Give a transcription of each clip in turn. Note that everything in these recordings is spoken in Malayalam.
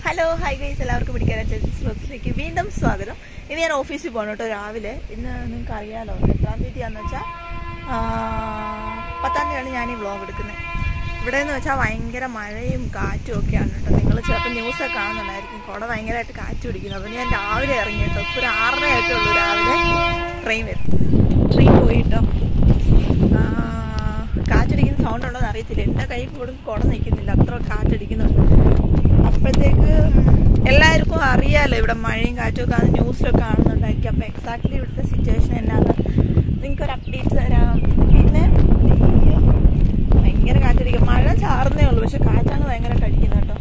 ഹലോ ഹായ് ഗൈസ്, എല്ലാവർക്കും പിടിക്കാനായിട്ട് വീണ്ടും സ്വാഗതം. ഇനി ഞാൻ ഓഫീസിൽ പോകണം കേട്ടോ രാവിലെ. ഇന്ന് നിങ്ങൾക്ക് അറിയാലോ എത്രാം തീയതിയാണെന്ന് വെച്ചാൽ 10-ാം തീയതിയാണ് ഞാൻ ഈ വ്ളോഗ് എടുക്കുന്നത്. ഇവിടെ എന്ന് വെച്ചാൽ ഭയങ്കര മഴയും കാറ്റും ഒക്കെയാണ് കേട്ടോ. നിങ്ങൾ ചിലപ്പോൾ ന്യൂസൊക്കെ കാണുന്നുണ്ടായിരിക്കും, കുട ഭയങ്കരമായിട്ട് കാറ്റ് പിടിക്കുന്നത്. അപ്പോൾ ഞാൻ രാവിലെ ഇറങ്ങി കേട്ടോ. ഇപ്പോൾ ഒരു 6:30 ആയിട്ടുള്ളൂ രാവിലെ. ട്രെയിൻ പോയി കേട്ടോ. കാറ്റടിക്കുന്ന സൗണ്ട് ഉണ്ടോ എന്ന് അറിയത്തില്ല. എൻ്റെ കൈ പോലും കുട നിൽക്കുന്നില്ല, അത്ര കാറ്റടിക്കുന്നുണ്ട്. അപ്പോഴത്തേക്ക് എല്ലാവർക്കും അറിയാമല്ലോ ഇവിടെ മഴയും കാറ്റും ഒക്കെ ന്യൂസിലൊക്കെ കാണുന്നുണ്ടായിരിക്കും. അപ്പോൾ എക്സാക്ട്ലി ഇവിടുത്തെ സിറ്റുവേഷൻ എന്നാന്ന് നിങ്ങൾക്കൊരു അപ്ഡേറ്റ് തരാം. പിന്നെ ഭയങ്കര കാറ്റടിക്കും. മഴ ചാറുന്നേ ഉള്ളൂ, പക്ഷെ കാറ്റാണ് ഭയങ്കര കടിക്കുന്നത് കേട്ടോ.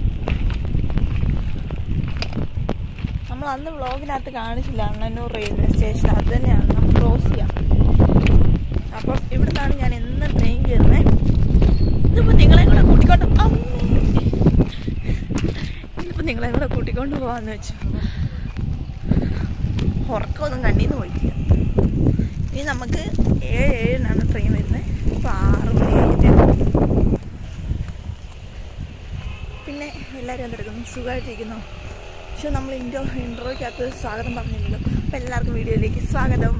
നമ്മൾ അന്ന് വ്ളോഗിനകത്ത് കാണിച്ചില്ല അണ്ണന്നൂർ റെയിൽവേ സ്റ്റേഷൻ, അത് തന്നെയാണ് നമ്മൾ ക്രോസ് ചെയ്യാം. അപ്പം ഇവിടുന്നാണ് ഞാൻ എന്ന് ട്രെയിൻ കയറുന്നത്. ഇതിപ്പോൾ നിങ്ങളെ കൂടെ കൂട്ടിക്കൊണ്ട് പോകാമെന്ന് വെച്ചു. ഉറക്കമൊന്നും കണ്ണീന്ന് പോയിട്ടില്ല. ഇനി നമുക്ക് 7:07 ട്രെയിൻ വരുന്നത്. ഇപ്പോൾ 6 മണിയായിട്ട്. പിന്നെ എല്ലാവരും എന്തെടുക്കുന്നു, സുഖമായിട്ടിരിക്കുന്നു. പക്ഷെ നമ്മൾ ഇൻട്രോയ്ക്കകത്ത് സ്വാഗതം പറഞ്ഞില്ലല്ലോ. അപ്പം എല്ലാവർക്കും വീഡിയോയിലേക്ക് സ്വാഗതം.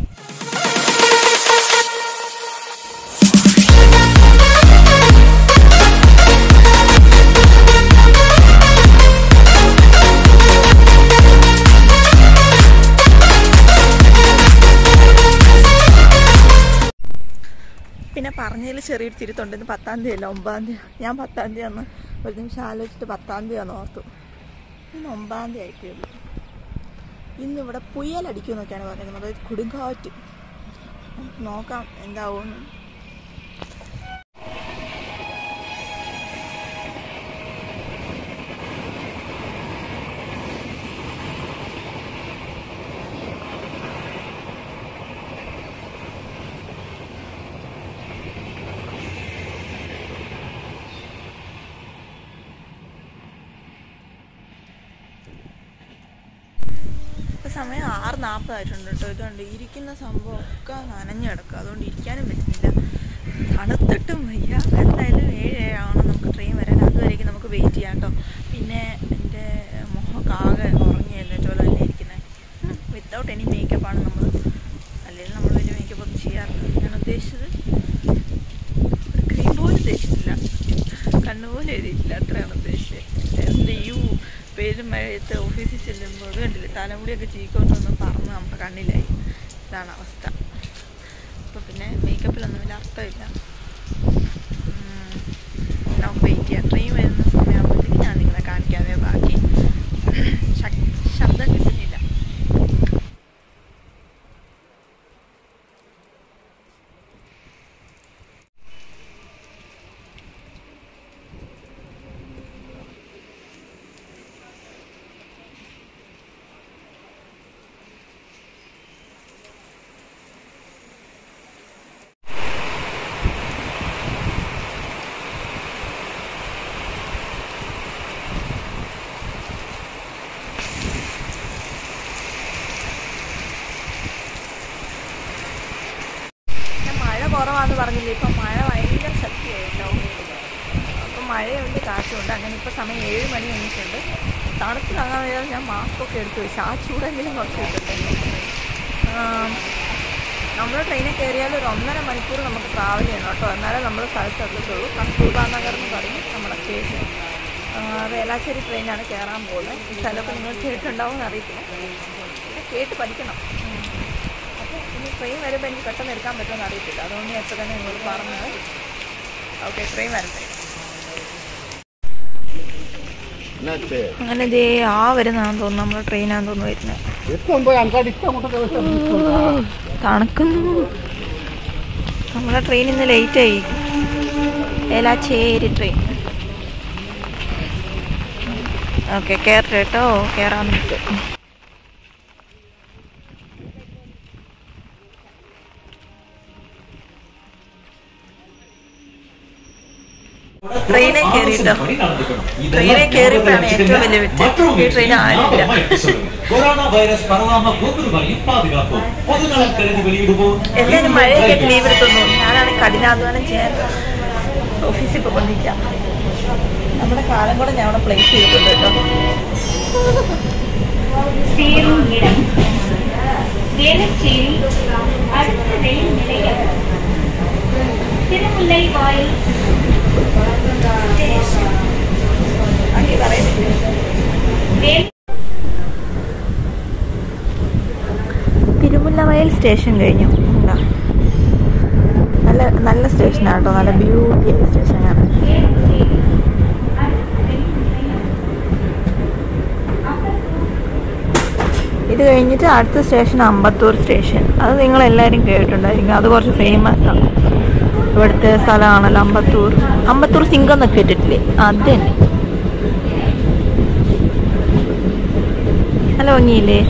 പിന്നെ പറഞ്ഞതിൽ ചെറിയൊരു തിരുത്തുണ്ട്. ഇന്ന് 10-ാം തീയതി അല്ല, 9-ാം തീയതി. ഞാൻ 10-ാം തീയതി അന്ന് ഒരു നിമിഷം ആലോചിച്ചിട്ട് 10-ാം തീയതി ഓർത്തു. ഇന്ന് 9-ാം തീയതി ആയിട്ടേ ഉള്ളൂ. ഇന്നിവിടെ പുയലടിക്കുമെന്നൊക്കെയാണ് പറയുന്നത്, അതായത് കൊടുങ്കാറ്റ്. നോക്കാം എന്താവുമെന്ന്. സമയം 6:40 ആയിട്ടുണ്ട് കേട്ടോ. ഇതുകൊണ്ട് ഇരിക്കുന്ന സംഭവം ഒക്കെ നനഞ്ഞു കിടക്കുക, അതുകൊണ്ട് ഇരിക്കാനും പറ്റുന്നില്ല. തണുത്തിട്ടും വയ്യ. എന്തായാലും 7:07 നമുക്ക് ട്രെയിൻ വരാൻ. അതുവരേക്കും നമുക്ക് വെയിറ്റ് ചെയ്യാം കേട്ടോ. പിന്നെ എൻ്റെ മുഖമൊക്കെ ആകെ ഉറങ്ങി എഴുന്നേറ്റ പോലെ തന്നെ ഇരിക്കുന്നത്. വിത്തൗട്ട് എനി മേക്കപ്പാണ് നമ്മൾ. അല്ലെങ്കിൽ നമ്മൾ വലിയ മേക്കപ്പ് ഒന്നും ചെയ്യാറില്ല. ഞാൻ ഉദ്ദേശിച്ചത് ക്രീം പോലും തേച്ചിട്ടില്ല, കണ്ണുപോലും എഴുതിയിട്ടില്ല, അത്രയാണ് ഉദ്ദേശിച്ചത്. എന്തെയ്യൂ പേരും മഴയത്ത് ഓഫീസിൽ ചെല്ലുമ്പോൾ അത് കണ്ടില്ലേ, തലമുടിയൊക്കെ ചീക്കൊണ്ടൊന്നും പറന്ന് നമ്മുടെ കണ്ണിലായി. ഇതാണ് അവസ്ഥ. അപ്പോൾ പിന്നെ മേക്കപ്പിലൊന്നും വലിയ അർത്ഥമില്ല. നമുക്ക് വെയിറ്റ് ചെയ്യാം. ട്രെയിൻ വരുന്ന സമയമാകുമ്പോഴത്തേക്ക് ഞാൻ നിങ്ങളെ കാണിക്കാതെ ബാക്കി. ശബ്ദം കിട്ടുന്നില്ല. കുറവാന്ന് പറഞ്ഞില്ലേ, ഇപ്പം മഴ ഭയങ്കര ശക്തിയായിട്ടോ. അപ്പം മഴയുണ്ട്, കാറ്റുണ്ട്. അങ്ങനെ ഇപ്പോൾ സമയം 7 മണി കഴിഞ്ഞിട്ടുണ്ട്. തണുപ്പ് താങ്ങാൻ വയ്യാതെ ഞാൻ മാസ്കൊക്കെ എടുത്തു വെച്ചു. ആ ചൂടെങ്കിലും കുറച്ച് കിട്ടുന്നുണ്ട്. നമ്മൾ ട്രെയിനിൽ കയറിയാൽ ഒരു 1.5 മണിക്കൂർ നമുക്ക് ട്രാവൽ ചെയ്യണം കേട്ടോ. എന്നാലേ നമ്മൾ സ്ഥലത്തെത്തുള്ളൂ. കസ്തൂർബാ നഗർ എന്ന് പറയും നമ്മുടെ സ്റ്റേഷൻ. വേലാശ്ശേരി ട്രെയിനാണ് കയറാൻ പോകുന്നത്. ഈ സ്ഥലമൊക്കെ നിങ്ങൾ കേട്ടിട്ടുണ്ടാവുമെന്ന് അറിയത്തില്ല, കേട്ട് പഠിക്കണം. ഇനി ട്രെയിൻ വരുമ്പോൾ എനിക്ക് പെട്ടെന്ന് എടുക്കാൻ പറ്റുമെന്ന് അറിയത്തില്ല, അതുകൊണ്ട് ഞാൻ ഇപ്പോൾ തന്നെ നിങ്ങളോട് പറഞ്ഞത്. ഓക്കെ, ട്രെയിൻ വരട്ടെ. അങ്ങനെ ദേ വരുന്നതാണെന്ന് തോന്നുന്നു, നമ്മുടെ ട്രെയിനാണെന്ന് തോന്നുന്നു വരുന്നത്. തണുക്കുന്നു. നമ്മുടെ ട്രെയിൻ ഇന്ന് ലേറ്റായി. വേലാശ്ശേരി ട്രെയിൻ. ഓക്കെ, കയറട്ടെ കേട്ടോ. കയറാൻ പറ്റും. ട്രെയിനിൽ കയറിയിട്ടോ. ട്രെയിനിൽ കയറിയപ്പോഴാണ് ഏറ്റവും വലിയ വിറ്റ്. ഈ ട്രെയിൻ ആരില്ല. എല്ലാവരും മഴയൊക്കെ ലീവ് എടുത്തു. ഞാനാണ് കഠിനാധ്വാനം ചെയ്യാൻ ഓഫീസിൽ പോയിക്കൊണ്ടിരിക്കാം. നമ്മുടെ കാലം കൂടെ ഞാൻ അവിടെ പ്ലേസ് ചെയ്തിട്ടുണ്ട് കേട്ടോ. തിരുമുല്ലവയൽ സ്റ്റേഷൻ കഴിഞ്ഞു. നല്ല നല്ല സ്റ്റേഷനാണ് കേട്ടോ, നല്ല ബ്യൂട്ടി സ്റ്റേഷനാണ്. ഇത് കഴിഞ്ഞിട്ട് അടുത്ത സ്റ്റേഷൻ അമ്പത്തൂർ സ്റ്റേഷൻ. അത് നിങ്ങളെല്ലാവരും കേട്ടിട്ടുണ്ടായിരിക്കും, അത് കുറച്ച് ഫേമസ് ആണ്. ഇവിടുത്തെ സ്ഥലമാണല്ലോ അമ്പത്തൂർ. അമ്പത്തൂർ സിംഗം എന്നൊക്കെ കേട്ടിട്ടില്ലേ, അത് തന്നെ. നല്ല ഭംഗിയില്ലേ?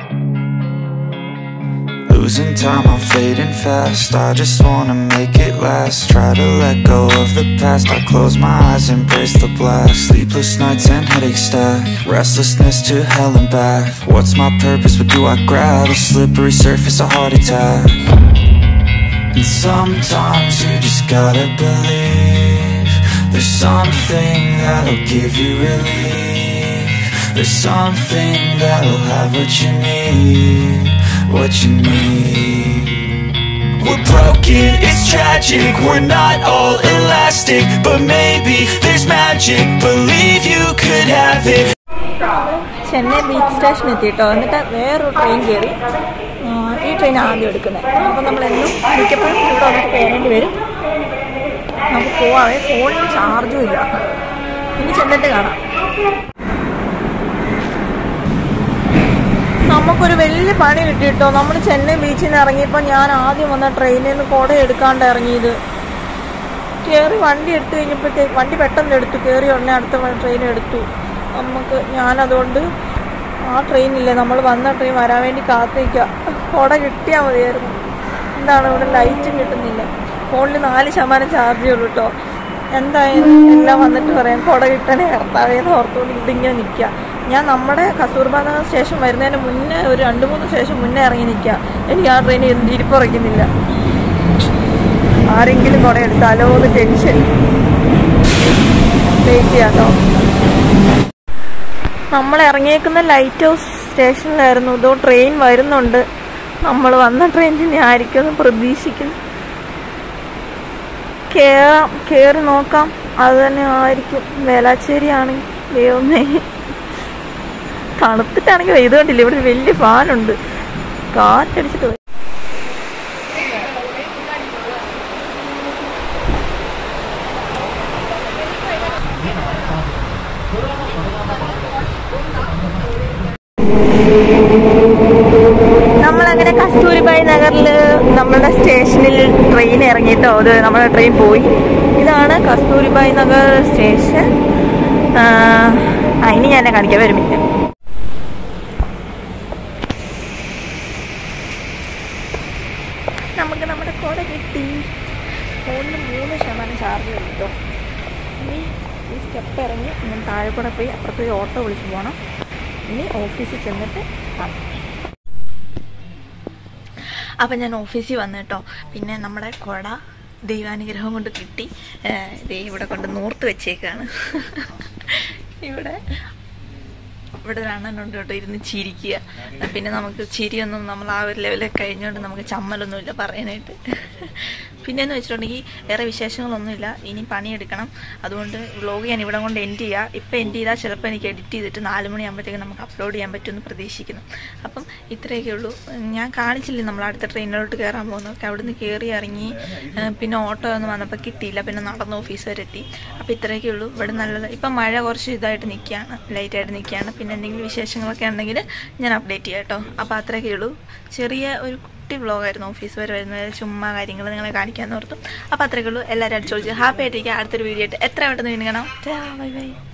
Losing time, I'm fading fast. I just wanna make it last. Try to let go of the past. I close my eyes, embrace the blast. Sleepless nights and headaches stack. Restlessness to hell and back. What's my purpose? What do I grab? A slippery surface, a heart attack. And sometimes you just gotta believe there's something that'll give you relief. There's something that'll have what you need. What you need. We're broken, it's tragic. We're not all elastic, but maybe there's magic. Believe you could have it. Chennai beach station എത്തിയിട്ടോ. എന്നിട്ട് വേറൊരു ട്രെയിൻ കയറി. ഈ ട്രെയിൻ ആദ്യം എടുക്കുന്നത്. അപ്പം നമ്മളെന്നും മിക്കപ്പോഴും ഇവിടെ വന്നിട്ട് കയറേണ്ടി വരും. നമുക്ക് പോവാവേ. ഫോണിന് ചാർജും ഇല്ല. ഇനി ചെന്നിട്ട് കാണാം. നമുക്കൊരു വലിയ പണി കിട്ടിയിട്ടോ. നമ്മൾ ചെന്നൈ ബീച്ചിൽ നിന്ന് ഇറങ്ങിയപ്പോൾ ഞാൻ ആദ്യം വന്ന ട്രെയിനിൽ നിന്ന് കുട എടുക്കാണ്ട് ഇറങ്ങിയത്. കയറി വണ്ടി എടുത്തു കഴിഞ്ഞപ്പോഴത്തേക്ക് വണ്ടി പെട്ടെന്ന് എടുത്തു. കയറി ഉടനെ അടുത്ത ട്രെയിൻ എടുത്തു. ഞാനതുകൊണ്ട് ആ ട്രെയിനില്ലേ, നമ്മൾ വന്ന ട്രെയിൻ വരാൻ വേണ്ടി കാത്തിരിക്കുക. കുട കിട്ടിയാൽ മതിയായിരുന്നു. എന്താണ് ഇവിടെ ലൈറ്റും കിട്ടുന്നില്ല. ഫോണിൽ 4% ചാർജേ ഉള്ളൂ കേട്ടോ. എന്തായാലും എല്ലാം വന്നിട്ട് പറയാം, കുട കിട്ടണേ കർത്താവേന്ന് ഓർത്തുകൊണ്ട് ഇതിങ്ങനെ നിൽക്കുക. ഞാൻ നമ്മുടെ കസ്തൂർബ നഗർ സ്റ്റേഷൻ വരുന്നതിന് മുന്നേ ഒരു 2-3 സ്റ്റേഷൻ മുന്നേ ഇറങ്ങി നിൽക്കുക. എനിക്ക് ആ ട്രെയിൻ ഇരിപ്പുറയ്ക്കുന്നില്ല. ആരെങ്കിലും കുട എടുത്താലോ എന്ന് ടെൻഷൻ. വെയിറ്റ് ചെയ്യാം കേട്ടോ. നമ്മൾ ഇറങ്ങിയേക്കുന്ന ലൈറ്റ് ഹൗസ് സ്റ്റേഷനിലായിരുന്നു. ഇതോ ട്രെയിൻ വരുന്നുണ്ട്. നമ്മൾ വന്ന ട്രെയിൻ തന്നെ ആയിരിക്കും പ്രതീക്ഷിക്കുന്നു. കയറി നോക്കാം. അത് തന്നെ ആയിരിക്കും. വേലാശ്ശേരിയാണെങ്കിൽ ദൈവമേ, തണുത്തിട്ടാണെങ്കിൽ പെയ്തുകൊണ്ടില്ല. ഇവിടെ വലിയ ഫാനുണ്ട്, കാറ്റടിച്ചിട്ട് പോയി. നമ്മളങ്ങനെ കസ്തൂരിബായി നഗറിൽ നമ്മുടെ സ്റ്റേഷനിൽ ട്രെയിൻ ഇറങ്ങിയിട്ടോ. അത് നമ്മുടെ ട്രെയിൻ പോയി. ഇതാണ് കസ്തൂരിബായി നഗർ സ്റ്റേഷൻ. ഇനി ഞാൻ കാണിക്കാൻ വരുമില്ല. നമുക്ക് നമ്മുടെ കുട കിട്ടി. ഫോണിന് 3% ചാർജ് കിട്ടോ. ഇനി ഈ സ്റ്റെപ്പ് ഇറങ്ങി ഞാൻ താഴെ കൂടെ പോയി അപ്പുറത്ത് പോയി ഓട്ടോ വിളിച്ച് പോകണം. ഇനി ഓഫീസിൽ ചെന്നിട്ട് അപ്പം ഞാൻ ഓഫീസിൽ വന്നു കേട്ടോ. പിന്നെ നമ്മുടെ കുട ദൈവാനുഗ്രഹം കൊണ്ട് കിട്ടി. ഇവിടെ കൊണ്ട് നൂർത്ത് വെച്ചേക്കാണ്. ഇവിടെ ഒരു അണ്ണനുണ്ട് കേട്ടോ, ഇരുന്ന് ചിരിക്കുക. പിന്നെ നമുക്ക് ചിരിയൊന്നും നമ്മൾ ആ ഒരു ലെവലൊക്കെ കഴിഞ്ഞുകൊണ്ട് നമുക്ക് ചമ്മലൊന്നുമില്ല പറയാനായിട്ട്. പിന്നെയെന്ന് വെച്ചിട്ടുണ്ടെങ്കിൽ വേറെ വിശേഷങ്ങളൊന്നുമില്ല. ഇനി പണിയെടുക്കണം. അതുകൊണ്ട് വ്ളോഗ് ഞാൻ ഇവിടെ കൊണ്ട് എൻഡ് ചെയ്യുക. ഇപ്പം എൻഡ് ചെയ്താൽ ചിലപ്പോൾ എനിക്ക് എഡിറ്റ് ചെയ്തിട്ട് 4 മണിയാകുമ്പോഴത്തേക്ക് നമുക്ക് അപ്ലോഡ് ചെയ്യാൻ പറ്റുമെന്ന് പ്രതീക്ഷിക്കുന്നു. അപ്പം ഇത്രയൊക്കെ ഉള്ളൂ. ഞാൻ കാണിച്ചില്ലേ നമ്മൾ അടുത്ത ട്രെയിനിലോട്ട് കയറാൻ പോകുന്നതൊക്കെ. അവിടുന്ന് കയറി ഇറങ്ങി പിന്നെ ഓട്ടോ ഒന്നും വന്നപ്പോൾ കിട്ടിയില്ല. പിന്നെ നടന്ന് ഓഫീസ് വരെ എത്തി. അപ്പോൾ ഇത്രയൊക്കെ ഉള്ളൂ. ഇവിടെ നല്ലത്. ഇപ്പം മഴ കുറച്ച് ഇതായിട്ട് നിൽക്കുകയാണ്, ലൈറ്റായിട്ട് നിൽക്കുകയാണ്. പിന്നെ എന്തെങ്കിലും വിശേഷങ്ങളൊക്കെ ഉണ്ടെങ്കിൽ ഞാൻ അപ്ഡേറ്റ് ചെയ്യാം കേട്ടോ. അപ്പോൾ അത്രയൊക്കെ ഉള്ളൂ. ചെറിയ ഒരു കുട്ടി വ്ളോഗായിരുന്നു. ഓഫീസ് വരെ വരുന്നത് ചുമ്മാ കാര്യങ്ങൾ നിങ്ങളെ കാണിക്കാമെന്ന് ഓർത്തു. അപ്പോൾ അത്രയൊക്കെ ഉള്ളൂ. എല്ലാവരും അടിച്ചോളിച്ച് ഹാപ്പി ആയിട്ടിരിക്കുക. അടുത്തൊരു വീഡിയോ ആയിട്ട് എത്ര പെട്ടെന്ന് വീണ്ടും കാണാം. Bye by.